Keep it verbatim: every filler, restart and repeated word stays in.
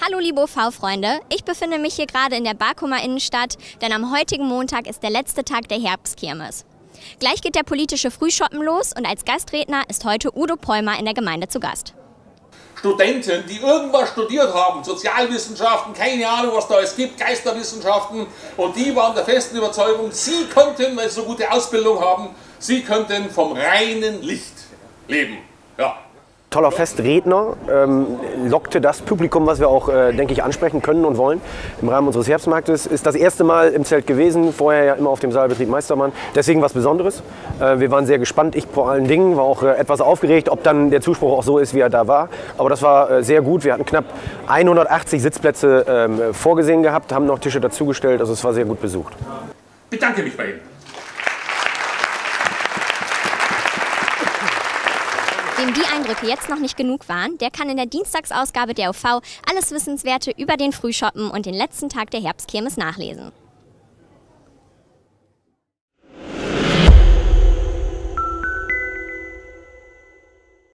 Hallo liebe O V-Freunde, ich befinde mich hier gerade in der Barkumer Innenstadt, denn am heutigen Montag ist der letzte Tag der Herbstkirmes. Gleich geht der politische Frühschoppen los und als Gastredner ist heute Udo Pollmer in der Gemeinde zu Gast. Studenten, die irgendwas studiert haben, Sozialwissenschaften, keine Ahnung was da es gibt, Geisterwissenschaften, und die waren der festen Überzeugung, sie könnten, weil sie so gute Ausbildung haben, sie könnten vom reinen Licht leben. Ja. Toller Festredner, ähm, lockte das Publikum, was wir auch, äh, denke ich, ansprechen können und wollen. Im Rahmen unseres Herbstmarktes ist das erste Mal im Zelt gewesen, vorher ja immer auf dem Saalbetrieb Meistermann. Deswegen was Besonderes. Äh, wir waren sehr gespannt, ich vor allen Dingen, war auch äh, etwas aufgeregt, ob dann der Zuspruch auch so ist, wie er da war. Aber das war äh, sehr gut. Wir hatten knapp hundertachtzig Sitzplätze ähm, vorgesehen gehabt, haben noch Tische dazugestellt, also es war sehr gut besucht. Ich bedanke mich bei Ihnen. Wem die Eindrücke jetzt noch nicht genug waren, der kann in der Dienstagsausgabe der O V alles Wissenswerte über den Frühschoppen und den letzten Tag der Herbstkirmes nachlesen.